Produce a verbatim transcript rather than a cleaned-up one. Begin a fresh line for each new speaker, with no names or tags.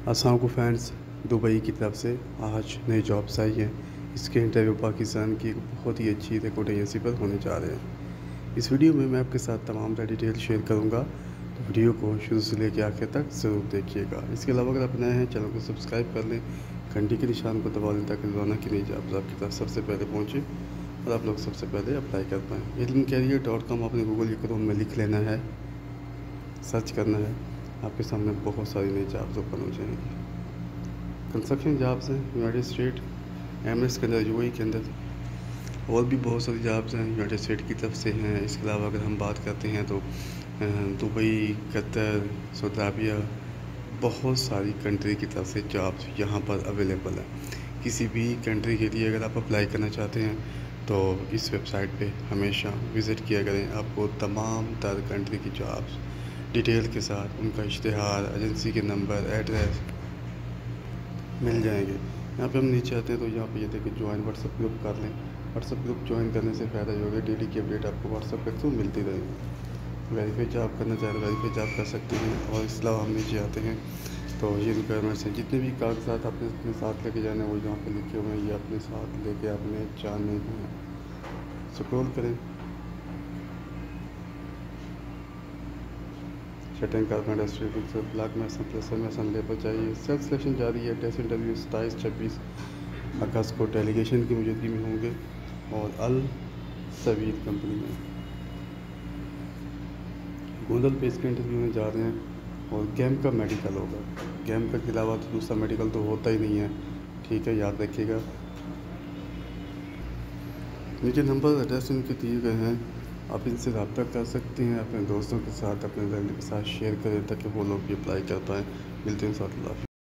अस्सलाम वालेकुम friends, Dubai की तरफ से आज नई जॉब्स आई हैं। इसके इंटरव्यू पाकिस्तान की एक बहुत ही अच्छी रिक्रूट एजेंसी पर होने जा रहे हैं। इस वीडियो में मैं आपके साथ तमाम डिटेल शेयर करूंगा, तो वीडियो को शुरू से लेकर आखिर तक ज़रूर देखिएगा। इसके अलावा अगर आप नए हैं, चैनल को सब्सक्राइब कर लें, घंटी के निशान को दबा लें ताकि रोज़ाना की नई जॉब्स आपकी तरफ सबसे पहले पहुँचे और आप लोग सबसे पहले अप्लाई कर पाएँ। इल्म कैरियर डॉट कॉम आपने गूगल या क्रोम में लिख लेना है, सर्च करना है, आपके सामने बहुत सारी नई जॉब्स ओपन हो जाएंगी। कंस्ट्रक्शन जॉब्स हैं यूनाइटेड स्टेट, एमरेट्स के अंदर, यूएई के अंदर, और भी बहुत सारी जॉब्स हैं यूनाइटेड स्टेट की तरफ से हैं। इसके अलावा अगर हम बात करते हैं तो दुबई, कतर, सऊदी अरबिया, बहुत सारी कंट्री की तरफ से जॉब्स यहाँ पर अवेलेबल हैं। किसी भी कंट्री के लिए अगर आप अप्लाई करना चाहते हैं तो इस वेबसाइट पे हमेशा विज़िट किया करें। आपको तमाम तर कंट्री की जॉब्स डिटेल के साथ, उनका इश्तिहार, एजेंसी के नंबर, एड्रेस मिल जाएंगे। यहाँ पे हम नीचे आते हैं तो यहाँ पे ये देखिए ज्वाइन व्हाट्सएप ग्रुप कर लें। व्हाट्सएप ग्रुप ज्वाइन करने से फ़ायदा ये होगा, डेली की अपडेट आपको व्हाट्सएप के थ्रू मिलती रहेगी। वेरीफाई जॉब करना चाहे तो वेरीफाई जॉब कर सकते हैं। और इस अलावा हम नीचे आते हैं तो ये रिक्वायरमेंट्स हैं, जितने भी कागजात आपने अपने साथ लेके जाने हैं वो यहाँ पे लिखे हुए हैं, ये अपने साथ लेके आपने जाने हैं। स्क्रॉल करें, शटरिंग कारपेंटर, स्ट्रीट ब्लॉक में प्लसर में लेबर चाहिए। सेल्फ सिलेक्शन जारी है। टेस्ट इंटरव्यू सताईस छब्बीस अगस्त को डेलीगेशन की मौजूदगी में होंगे और अल सवीद कंपनी में गोंदल पे इसके इंटरव्यू में जा रहे हैं। और गेम का मेडिकल होगा। गेम का के अलावा तो दूसरा मेडिकल तो होता ही नहीं है, ठीक है, याद रखिएगा। नीचे नंबर एड्रेस इनके दिए गए हैं, आप इनसे रब्ता कर सकते हैं। अपने दोस्तों के साथ, अपने फैमिली के साथ शेयर करें ताकि वो लोग भी अप्लाई कर पाएँ। मिलते हैं साथ।